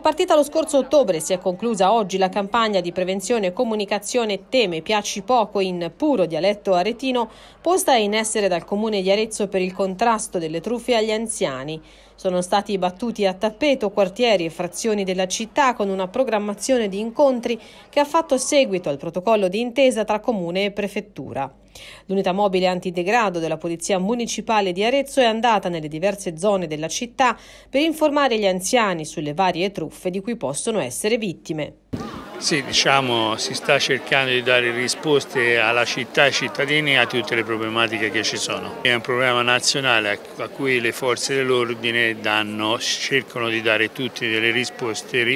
partita lo scorso ottobre, si è conclusa oggi la campagna di prevenzione e comunicazione Teme, piaci poco in puro dialetto aretino, posta in essere dal Comune di Arezzo per il contrasto delle truffe agli anziani. Sono stati battuti a tappeto quartieri e frazioni della città con una programmazione di incontri che ha fatto seguito al protocollo di intesa tra Comune e Prefettura. L'unità mobile antidegrado della Polizia Municipale di Arezzo è andata nelle diverse zone della città per informare gli anziani sulle varie truffe di cui possono essere vittime. Sì, si sta cercando di dare risposte alla città e ai cittadini a tutte le problematiche che ci sono. È un problema nazionale a cui le forze dell'ordine cercano di dare tutte delle risposte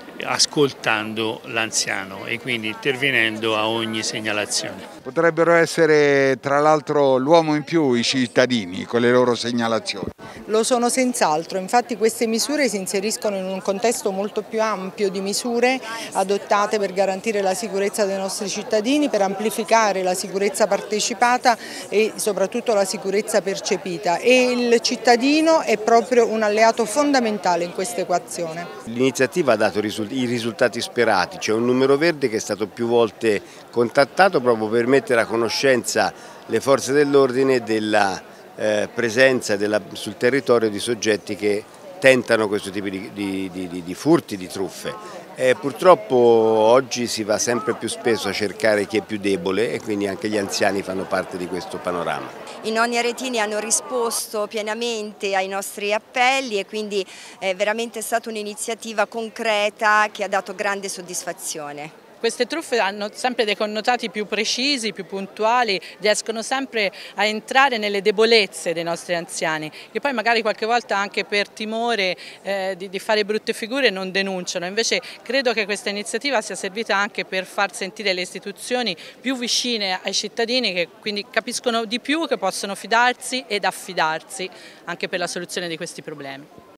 ascoltando l'anziano e quindi intervenendo a ogni segnalazione. Potrebbero essere tra l'altro l'uomo in più i cittadini con le loro segnalazioni. Lo sono senz'altro, infatti queste misure si inseriscono in un contesto molto più ampio di misure adottate per garantire la sicurezza dei nostri cittadini, per amplificare la sicurezza partecipata e soprattutto la sicurezza percepita, e il cittadino è proprio un alleato fondamentale in questa equazione. L'iniziativa ha dato i risultati sperati, c'è un numero verde che è stato più volte contattato proprio per mettere a conoscenza le forze dell'ordine della presenza sul territorio di soggetti che tentano questo tipo di furti, di truffe. Purtroppo oggi si va sempre più spesso a cercare chi è più debole e quindi anche gli anziani fanno parte di questo panorama. I nonni aretini hanno risposto pienamente ai nostri appelli e quindi è veramente stata un'iniziativa concreta che ha dato grande soddisfazione. Queste truffe hanno sempre dei connotati più precisi, più puntuali, riescono sempre a entrare nelle debolezze dei nostri anziani, che poi magari qualche volta anche per timore di fare brutte figure non denunciano. Invece credo che questa iniziativa sia servita anche per far sentire le istituzioni più vicine ai cittadini, che quindi capiscono di più, che possono fidarsi ed affidarsi anche per la soluzione di questi problemi.